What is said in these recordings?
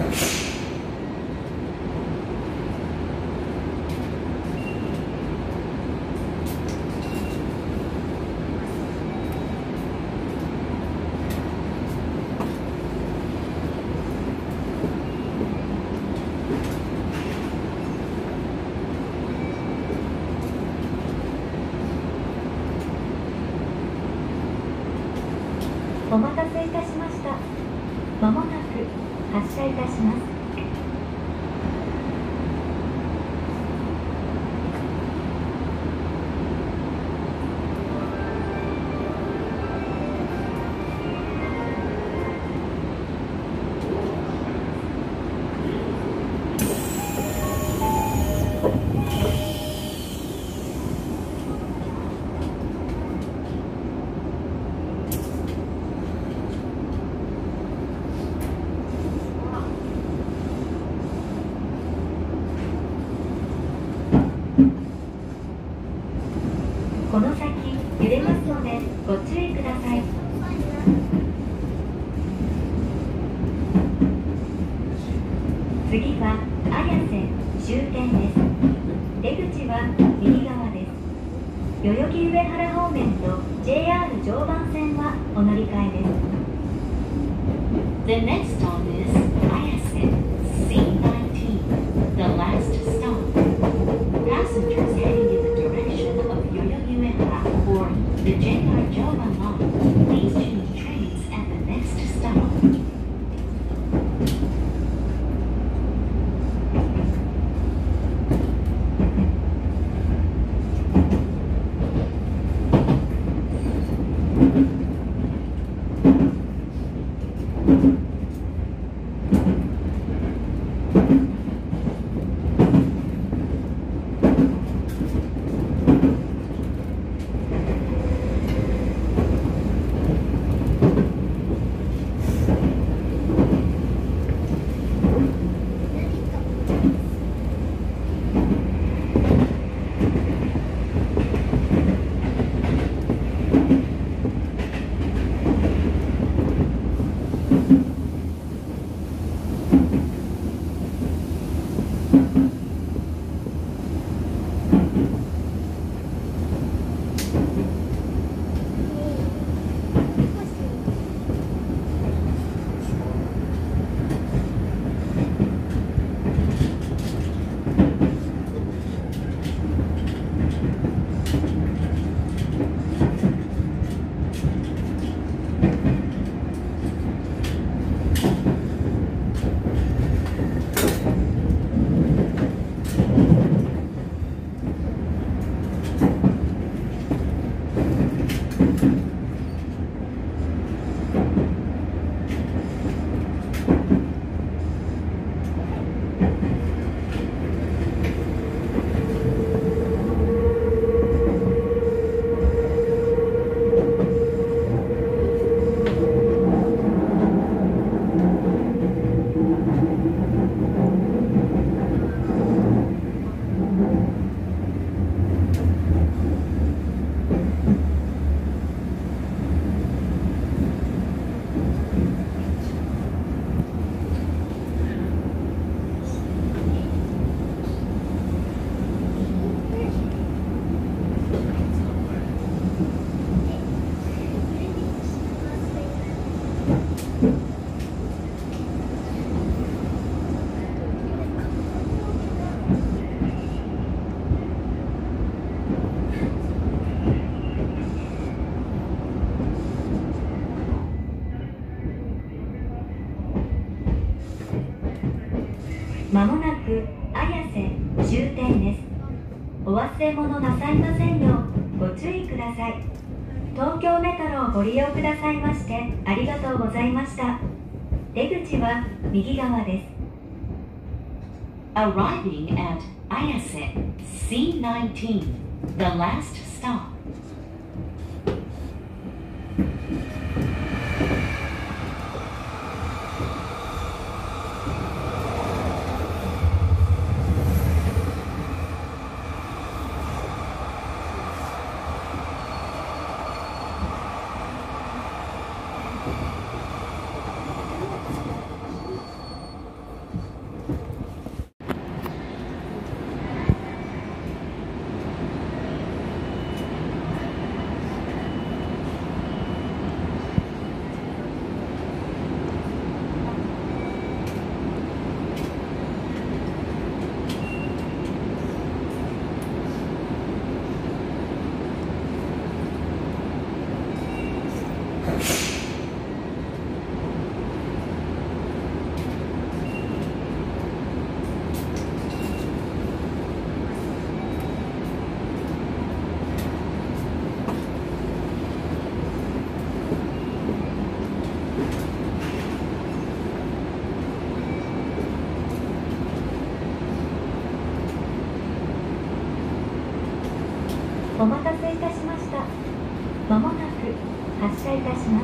お待たせいたしました。まもなく発車いたします。この先揺れますのでご注意ください。次は綾瀬終点です。出口は右側です。代々木上原方面と JR 常磐線はお乗り換えです。 The next stop is Ayase C19, the last stop. Passengers heading in the direction of Yoyogi Uehara or the JR Joban line, please change trains at the next stop. まもなく綾瀬終点です。お忘れ物なさいませんようご注意ください。東京メトロをご利用くださいましてありがとうございました。出口は右側です。 Arriving at Ayase C19, the last stop. お待たせいたしました。まもなく発車いたします。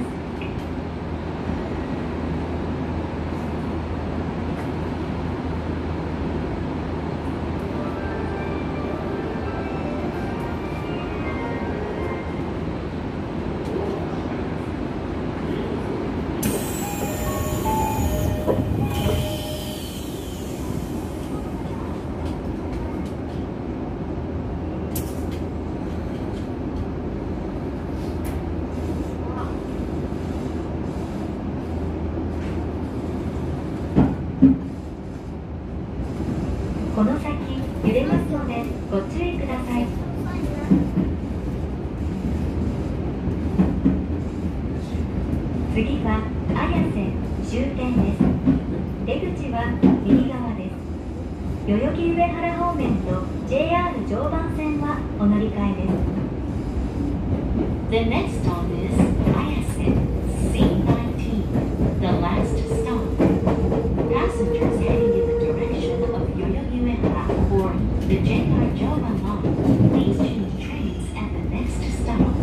この先揺れますのでご注意ください。次は綾瀬終点です。出口は右側です。代々木上原方面と JR 常磐線はお乗り換えです。 The next stop is Ayase C19, the last stop. Passengers heading in the direction of Yoyogi Uehara or the JR Joban line, please change trains at the next stop.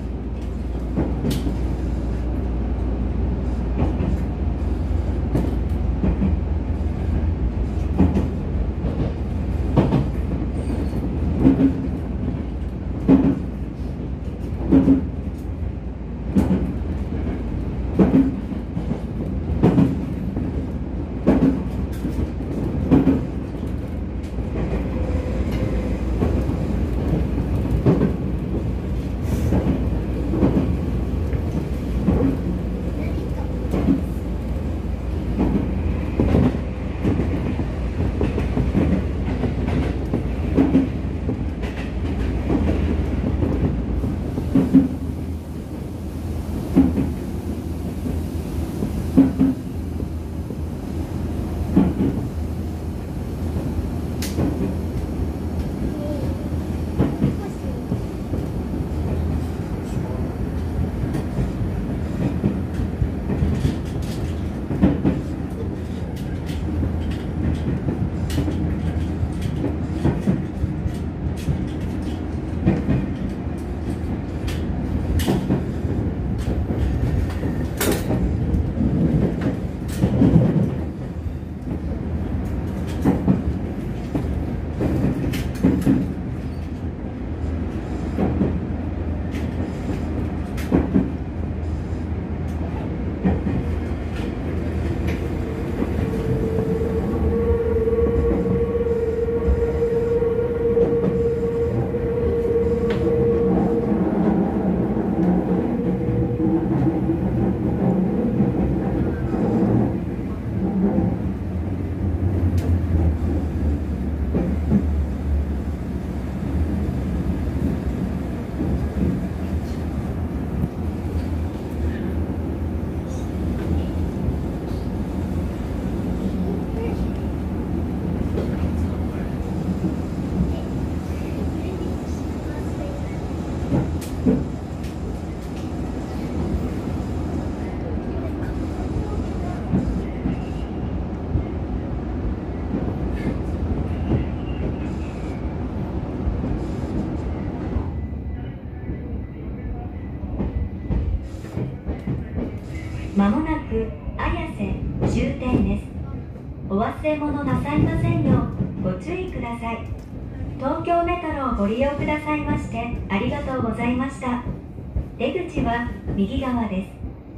まもなく綾瀬終点です。お忘れ物なさいませんようご注意ください。東京メトロをご利用くださいましてありがとうございました。出口は右側です。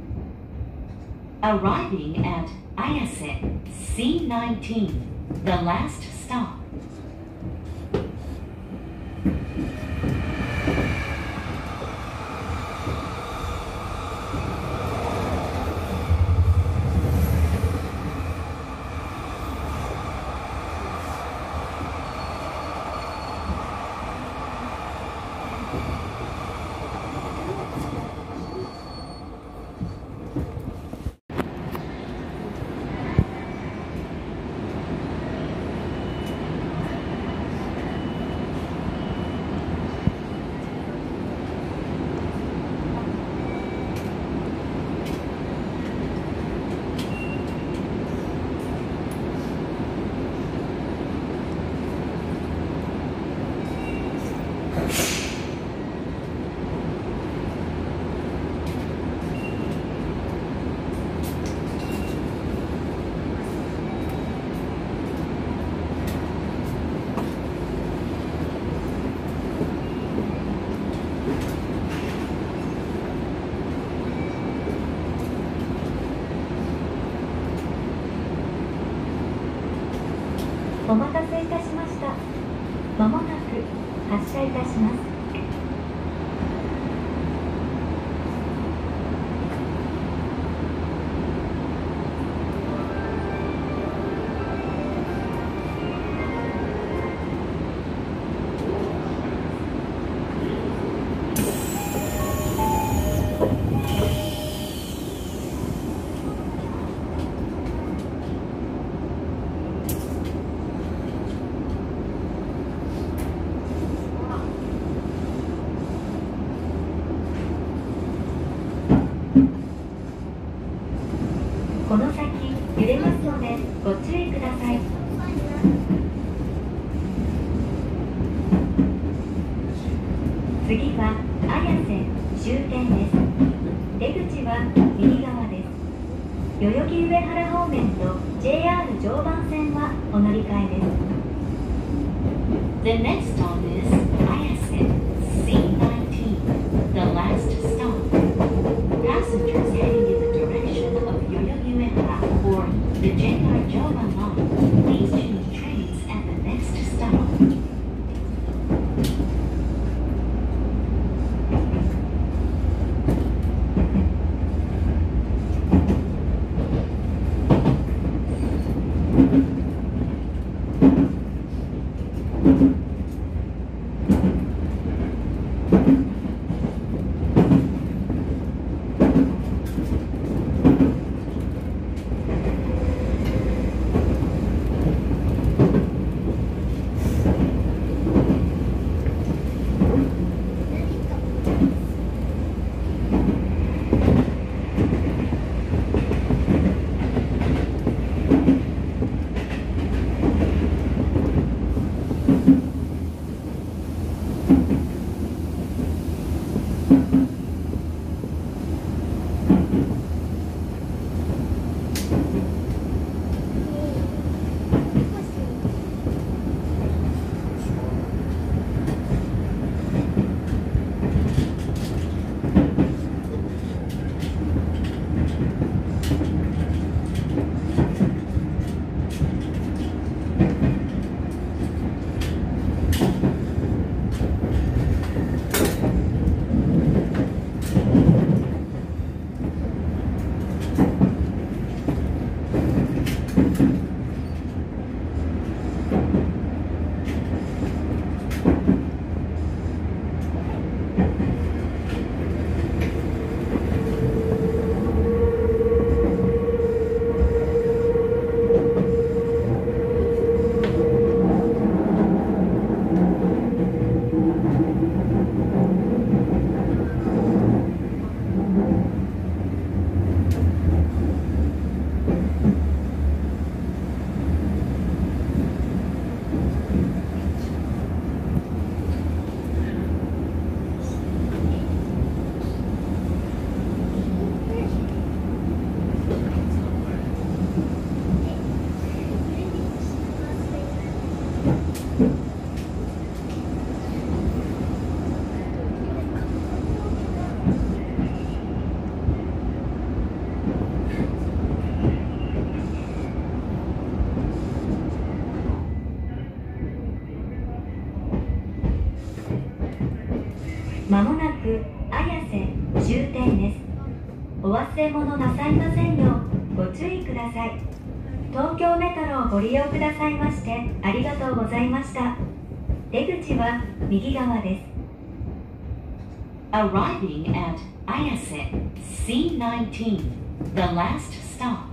Arriving at Ayase C19, the last stop. お待たせいたしました。まもなく発車いたします。この先揺れますのでご注意ください。次は綾瀬終点です。出口は右側です。代々木上原方面と JR 常磐線はお乗り換えです。 The next stop is Ayase C19, the last stop. Passengers heading in the direction of Yoyogi Uehara or the JR Joban line, please change trains at the next stop. まもなく綾瀬終点です。お忘れ物なさいませんようご注意ください。東京メトロをご利用くださいましてありがとうございました。出口は右側です。 Arriving at Ayase C19, the last stop.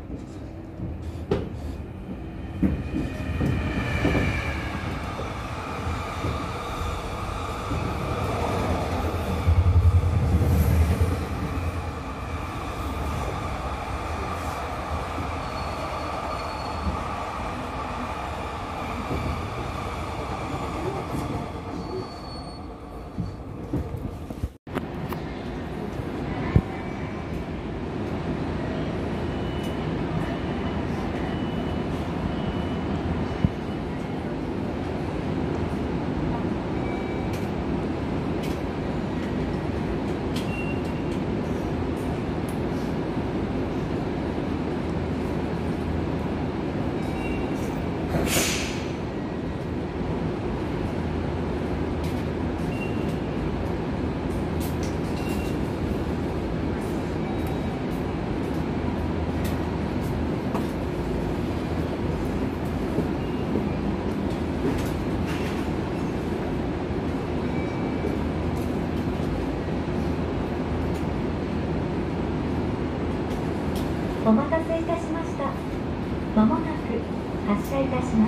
まもなく発車いたします。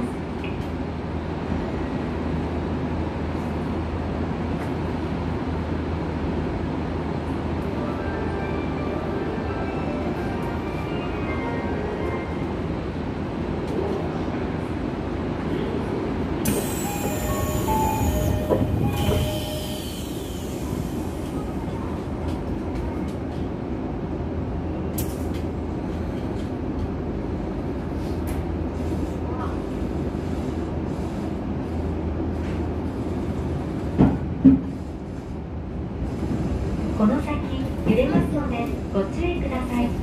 この先揺れますのでご注意ください。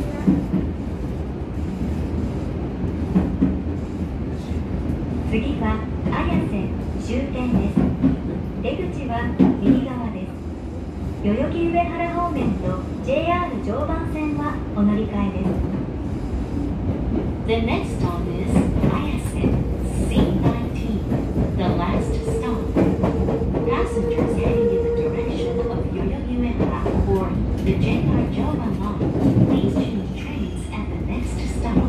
次は綾瀬終点です。出口は右側です。代々木上原方面と JR 常磐線はお乗り換えです。 The next stop is Ayase C19, the last stop. Passengers heading in the direction of Yoyogi Uehara or the JR Joban line, please change trains at the next stop.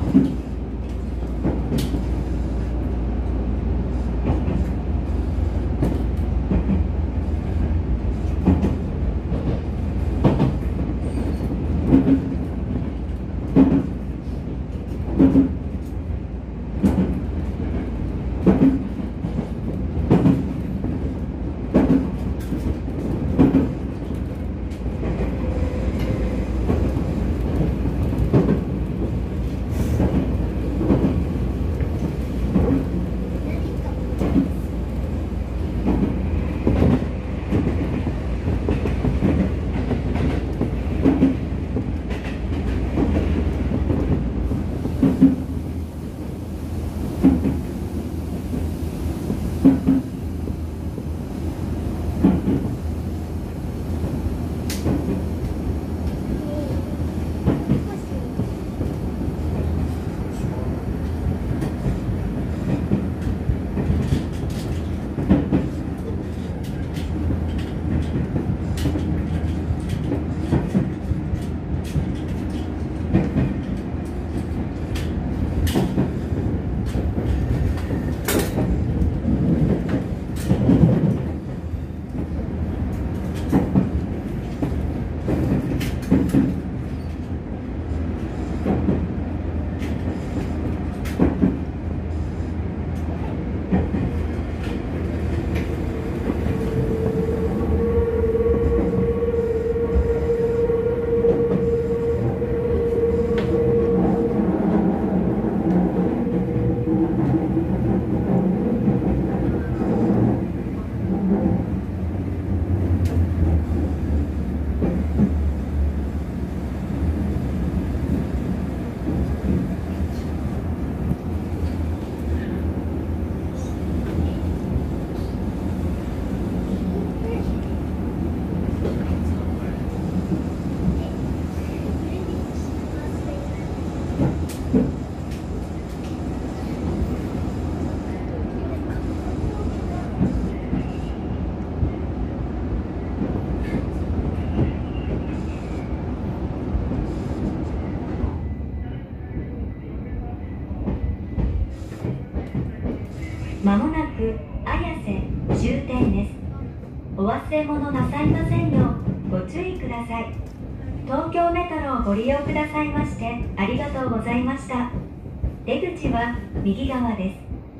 まもなく綾瀬終点です。お忘れ物なさいませんようご注意ください。東京メトロをご利用くださいましてありがとうございました。出口は右側です。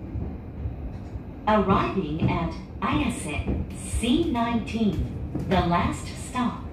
Arriving at Ayase C19, the last stop.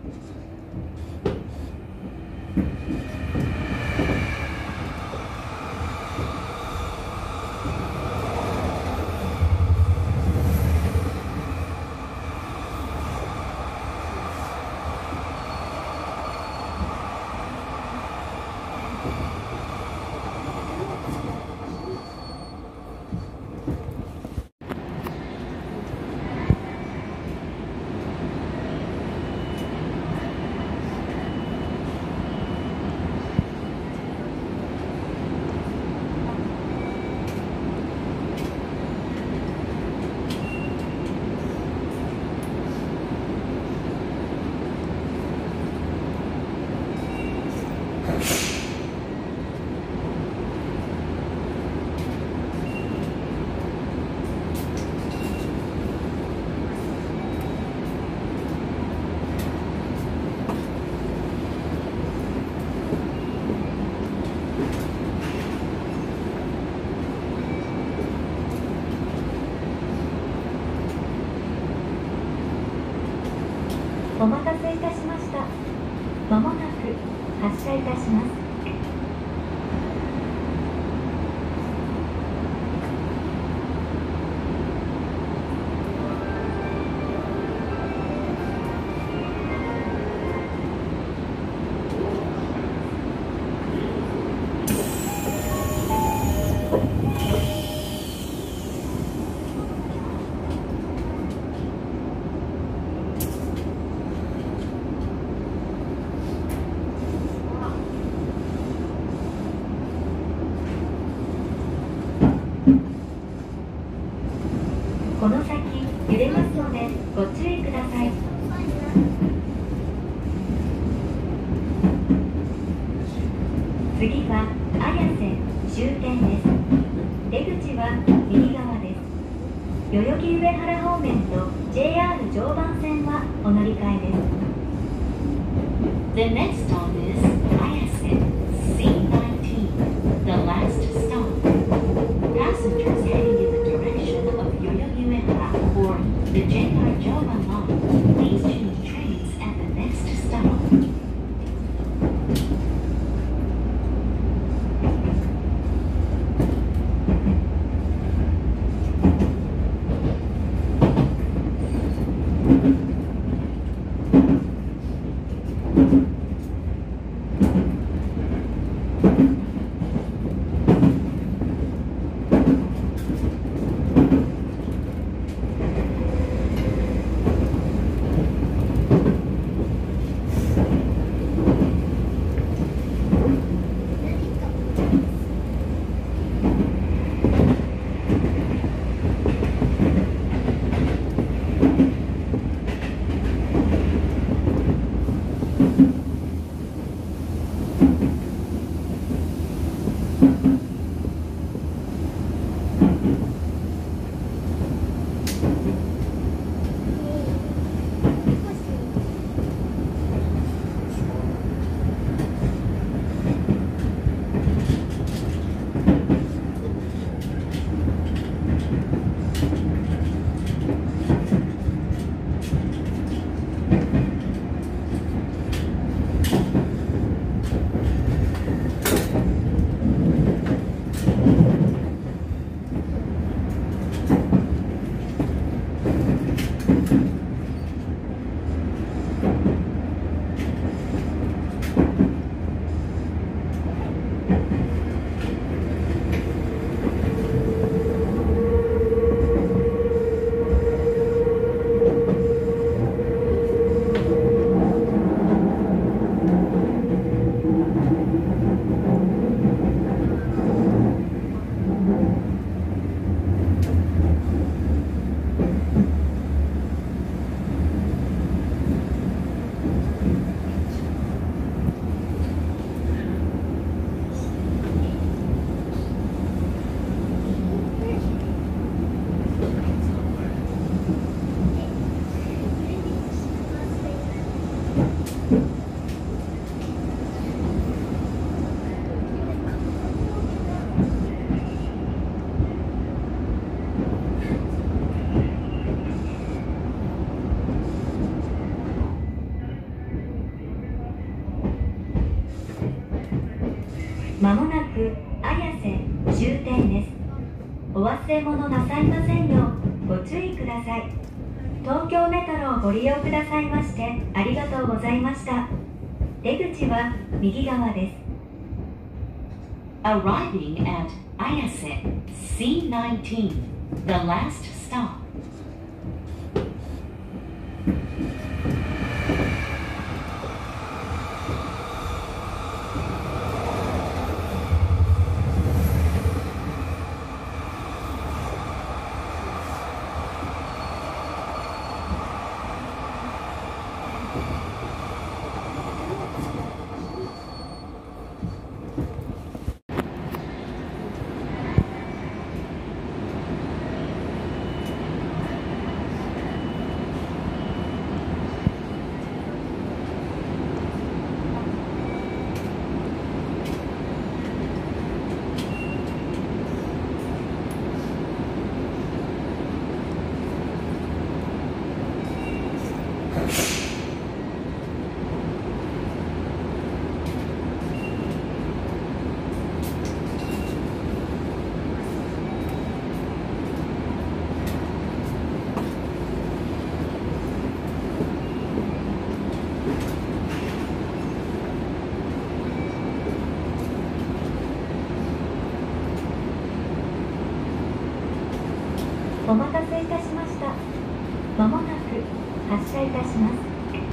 まお待たせいたしました。まもなく発車いたします。この先揺れますのでご注意ください。次は綾瀬終点です。出口は右側です。代々木上原方面と JR 常磐線はお乗り換えです。 The next stop is Ayase C19, the last stop. Passengers heading in the direction of Yoyogi Uehara or the JR Joban line, please change trains at the next stop. まもなく綾瀬終点です。お忘れ物なさいませんようご注意ください。東京メトロをご利用くださいましてありがとうございました。出口は右側です。 Arriving at Ayase C19, the last stop. お待たせいたしました。まもなく発車いたします。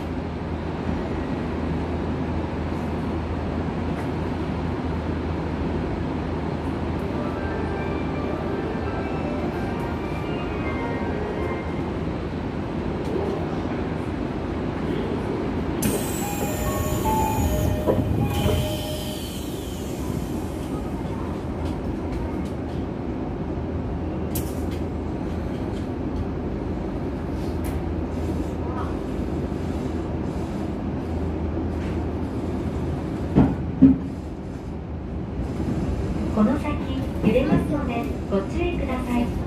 この先揺れますのでご注意ください。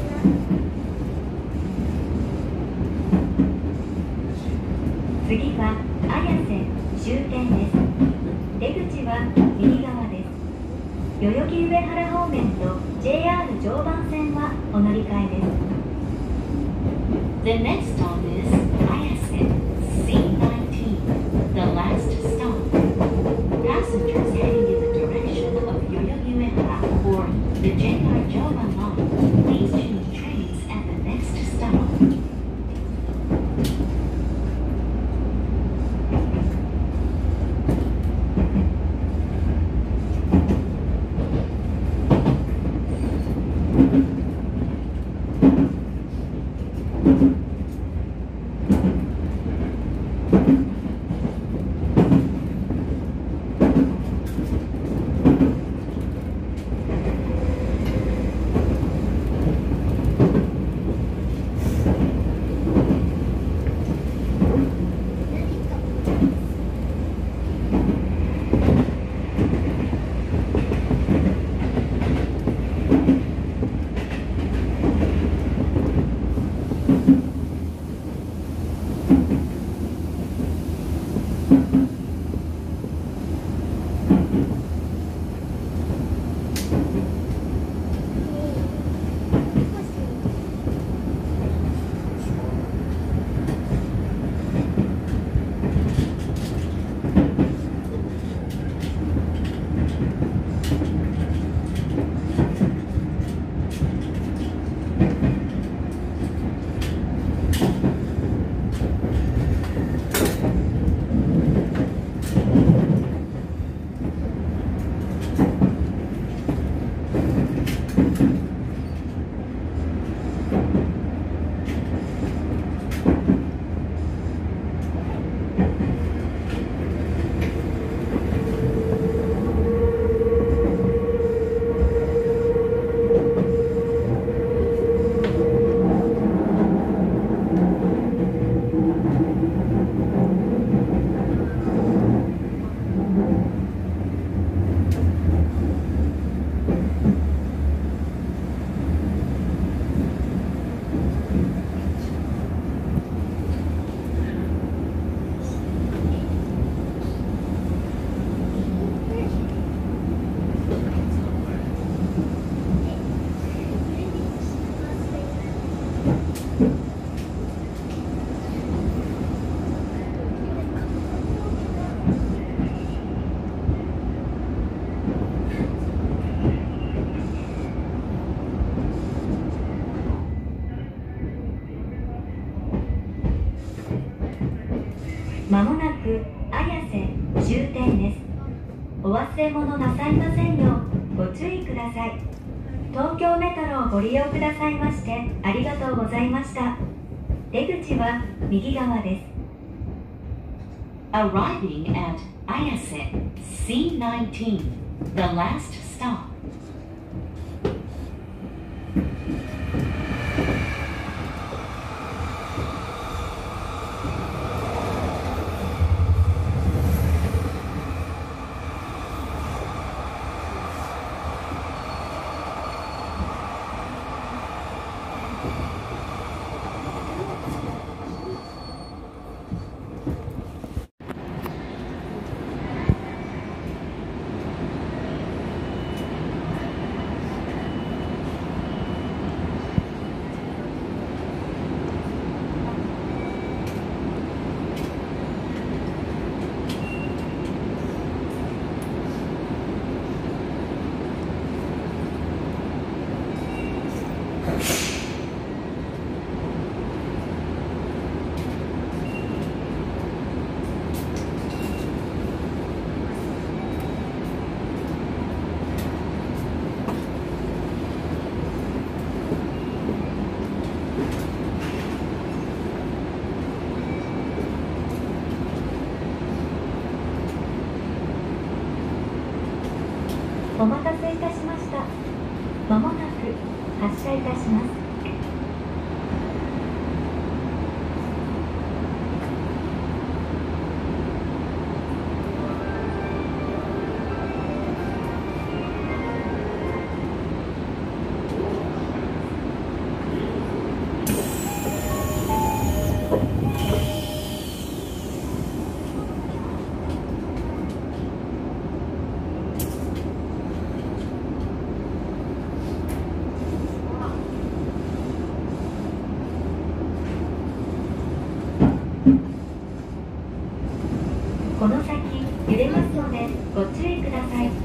次は綾瀬終点です。出口は右側です。代々木上原方面と JR 常磐線はお乗り換えです。 The next stop is Ayase C19, the last stop. Passengers heading in the direction of Yoyogi Uehara or the JR Joban line, please change trains at the next stop. まもなく綾瀬終点です。お忘れ物なさいませんようご注意ください。東京メトロをご利用くださいましてありがとうございました。出口は右側です。 Arriving at Ayase C19, the last stop. 発車いたします。この先揺れますのでご注意ください。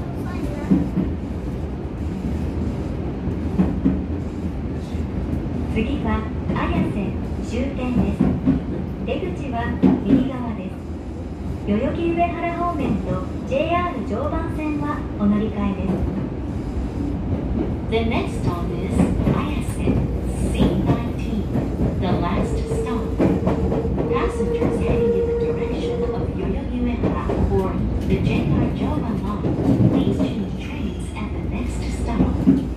次は綾瀬終点です。出口は右側です。代々木上原方面と JR 常磐線はお乗り換えです。 The next stop is Ayase C19, the last stop. Passengers heading in the direction of Yoyogi Uehara or the JR Joban line, please change trains at the next stop.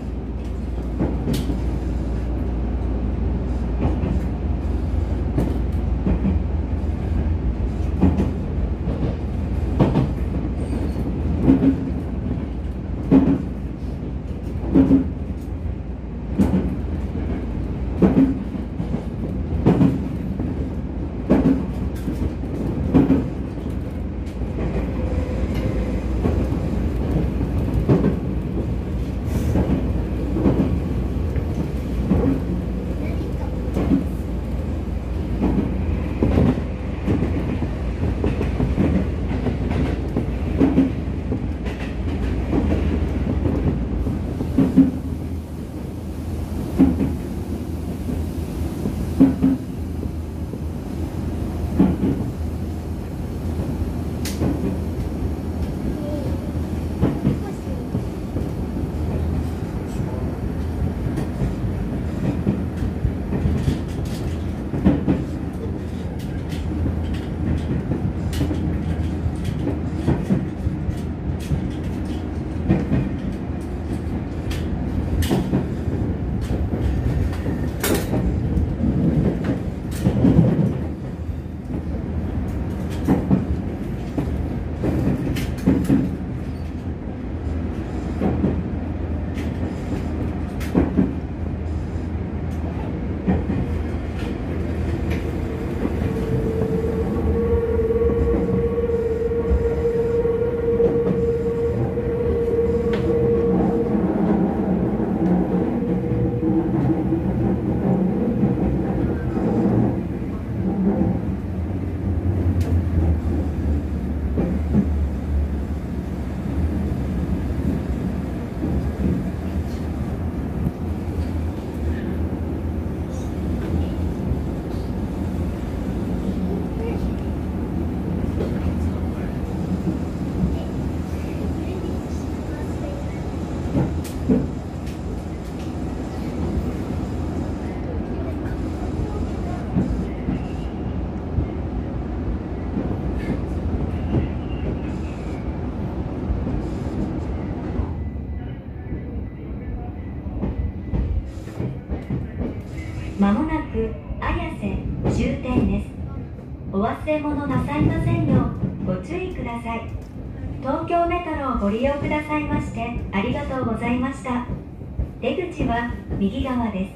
まもなく綾瀬終点です。お忘れ物なさいませんようご注意ください。東京メトロをご利用くださいましてありがとうございました。出口は右側です。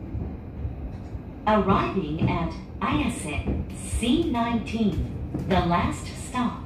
Arriving at Ayase C19, the last stop.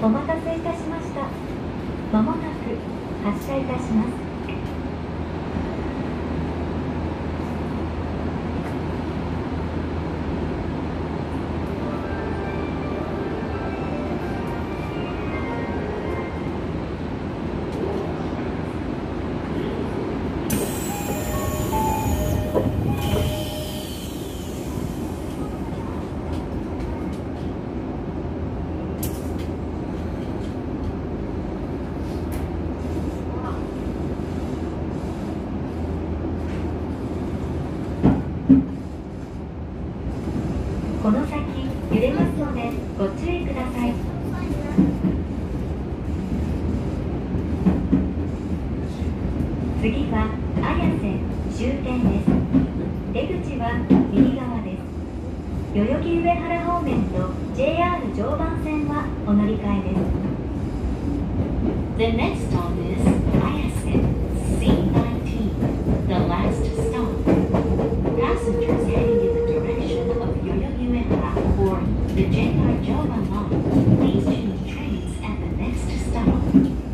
お待たせいたしました。まもなく発車いたします。この先揺れますのでご注意ください。次は綾瀬終点です。出口は右側です。代々木上原方面と JR 常磐線はお乗り換えです。 The next stop is Ayase C19, the last stop. Passengers heading in the direction of Yoyogi Uehara or the JR Joban line, please change trains at the next stop.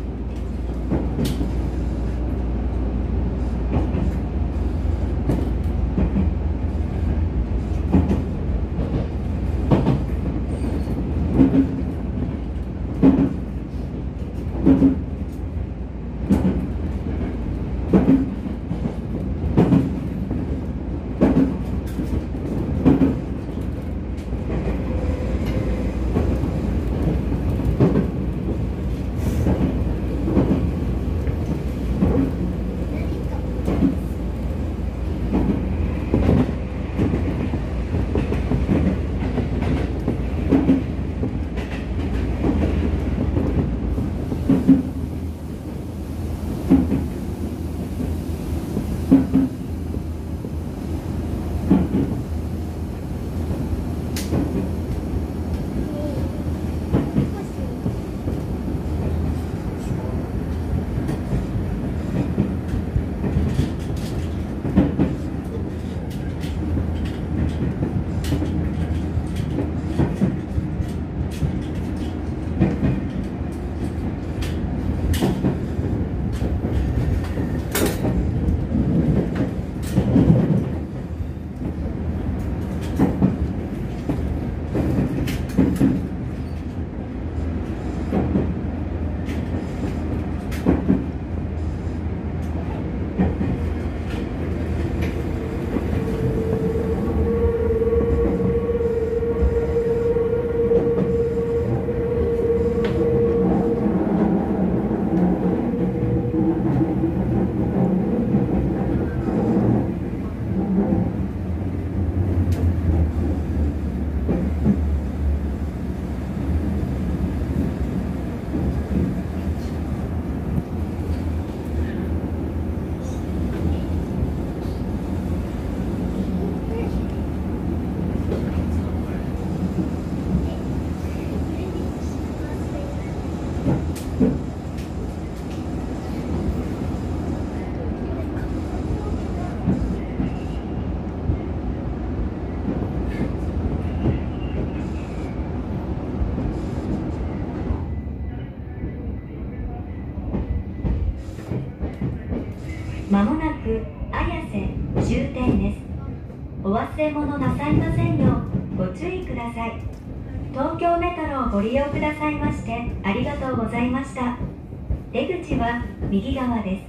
まもなく綾瀬終点です。お忘れ物なさいませんようご注意ください。東京メトロをご利用くださいましてありがとうございました。出口は右側です。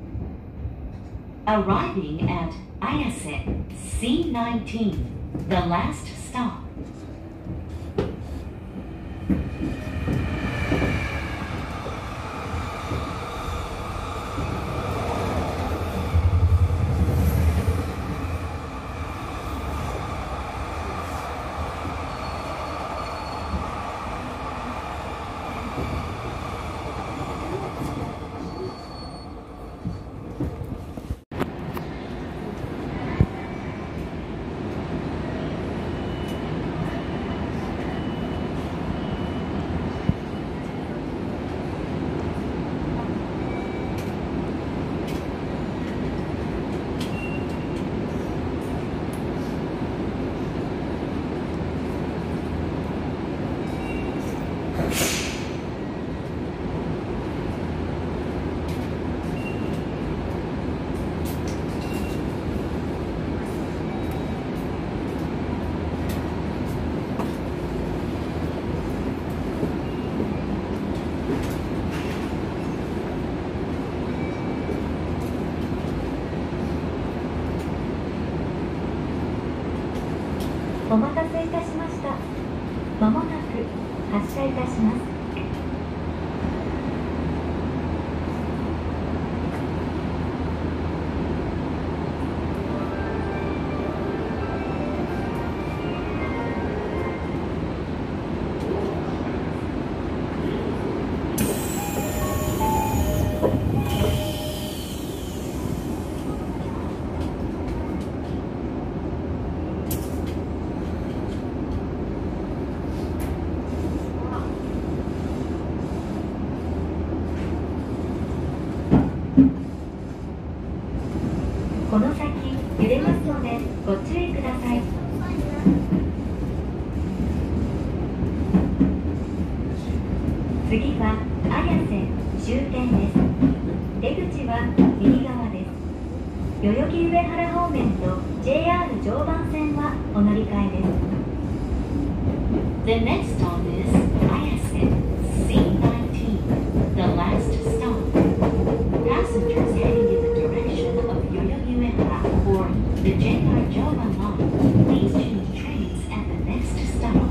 Arriving at Ayase C19, the last stop. お待たせいたしました。まもなく発車いたします。この先揺れますのでご注意ください。次は綾瀬終点です。出口は右側です。代々木上原方面と JR 常磐線はお乗り換えです。 The next stop is Ayase C19, the last stop. Passengers heading in the direction of Yoyogi-Uehara or the JR Joban line, please change trains at the next stop.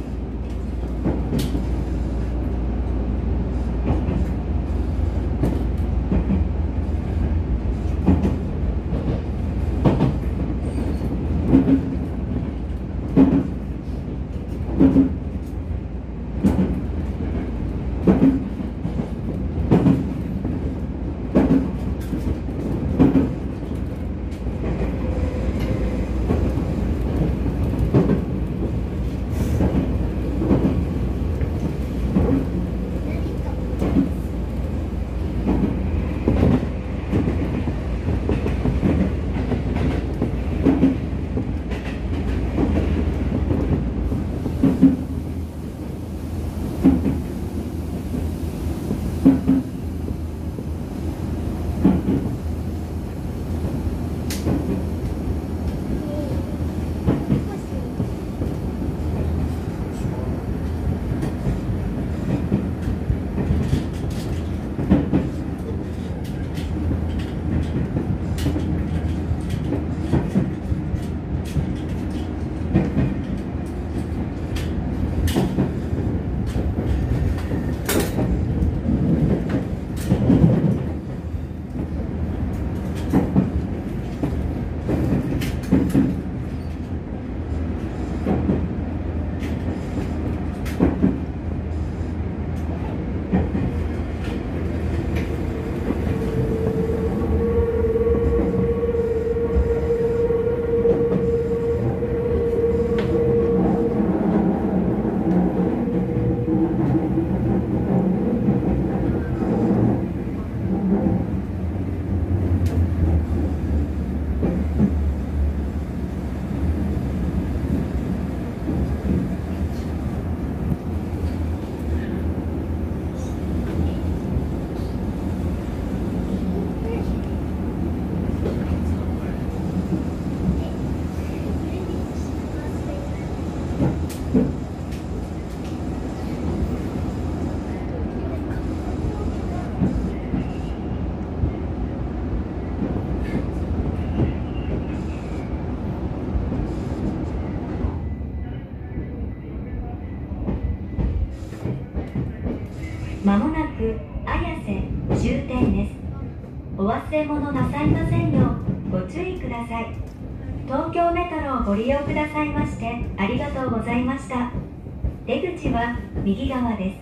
まもなく綾瀬終点です。お忘れ物なさいませんようご注意ください。東京メトロをご利用くださいましてありがとうございました。出口は右側です。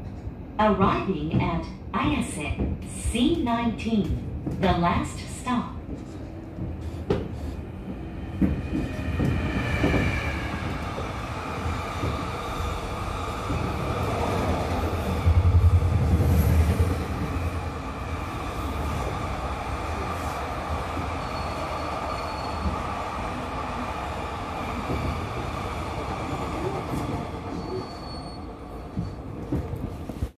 Arriving at Ayase C19, the last stop.